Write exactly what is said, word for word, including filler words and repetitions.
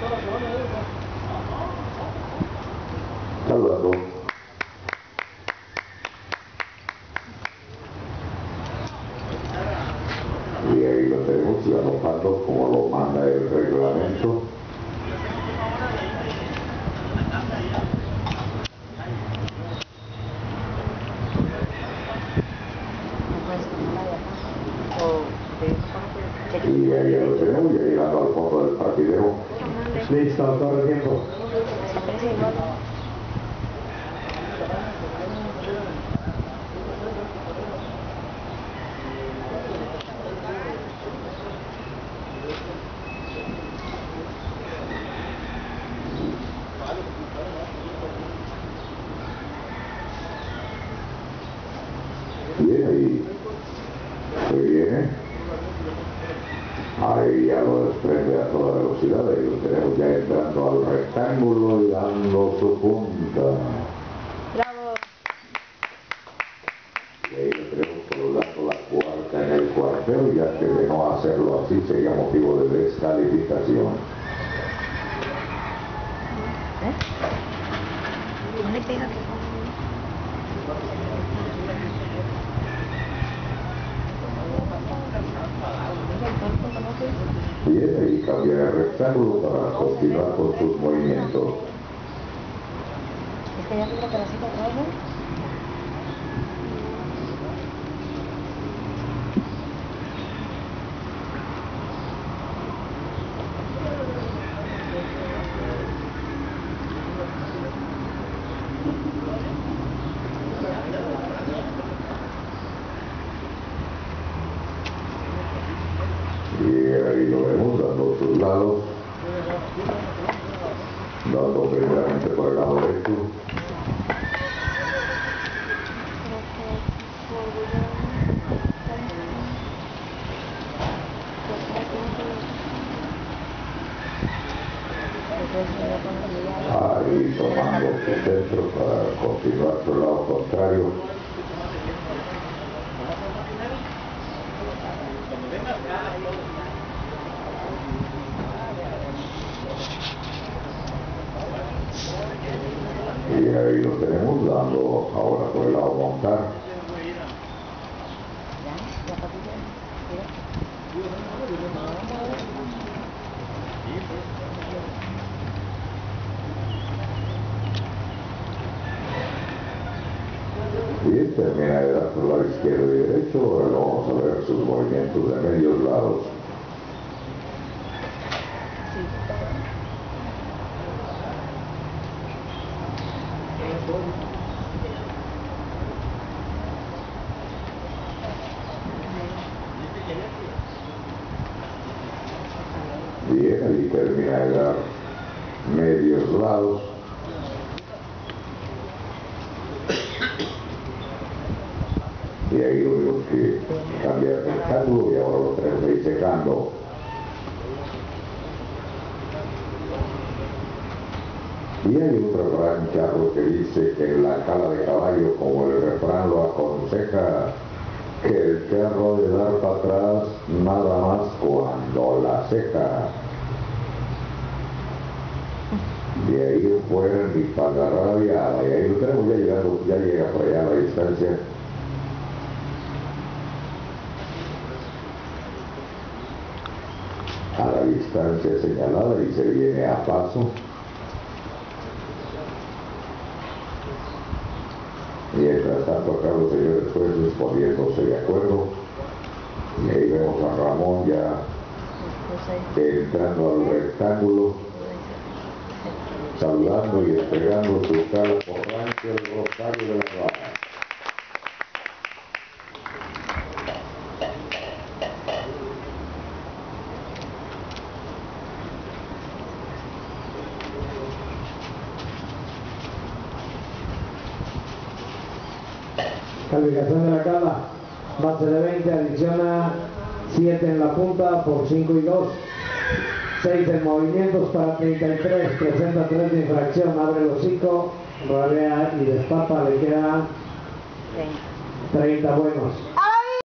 Saludando. Y ahí lo tenemos, y anotando como lo manda el reglamento. Y ahí lo tenemos, ya llegando al fondo del partidero. Listo, todo el tiempo. Bien, ahí se viene. Ahí ya lo desprende a toda velocidad, ahí lo tenemos ya entrando al rectángulo y dando su punta. Bravo. Y ahí lo tenemos colgando la cuarta en el cuarteo, ya que de no hacerlo así sería motivo de descalificación. ¿Eh? No le pega. Bien, ahí cambia el rectángulo para continuar con sus movimientos. Es que ya creo que la cita atrás, ¿no? Y ahí lo vemos dando sus lados, dando primeramente por el lado derecho. Ahí tomando su centro para continuar por el lado contrario. Y ahí lo tenemos dando ahora por el lado montar. Bien, termina de dar por el lado izquierdo y derecho. Ahora vamos a ver sus movimientos de medios lados. Bien, ahí termina de dar medios lados. Y ahí lo vemos que cambia el rectángulo y ahora lo tenemos ahí secando. Y hay otro gran charro que dice que en la cala de caballo, como el refrán lo aconseja, que el charro de dar para atrás nada más cuando la seca. De ahí en fuera ni para agarrar viada. Y ahí lo tenemos ya llegando, ya llega por allá a la distancia. A la distancia señalada y se viene a paso. Mientras tanto acá los señores jueces poniéndose de acuerdo. Y ahí vemos a Ramón ya entrando al rectángulo, saludando y entregando su cara por rancho el rosario de la barra. Calificación de la cala, base de veinte, adiciona siete en la punta por cinco y dos, seis en movimientos para treinta y tres, presenta tres de infracción, abre el hocico, rabea y destapa, le quedan treinta buenos.